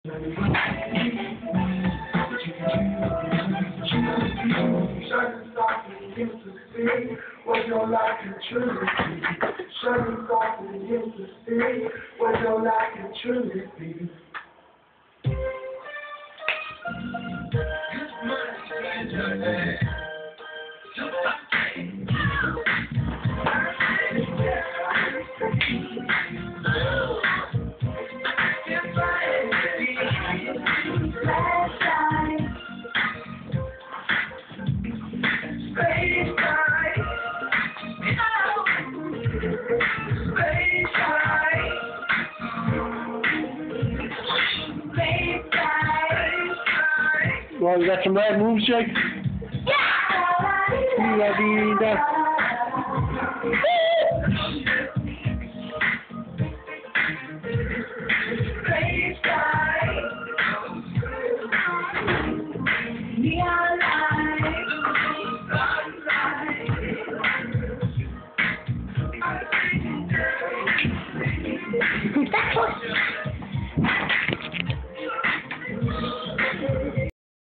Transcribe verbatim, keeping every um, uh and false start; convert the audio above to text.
Shining softly into see what your life can truly be. Shining softly into see what your life can truly be. Well, you got some rad moves, Jake? La-dee-da. Yeah.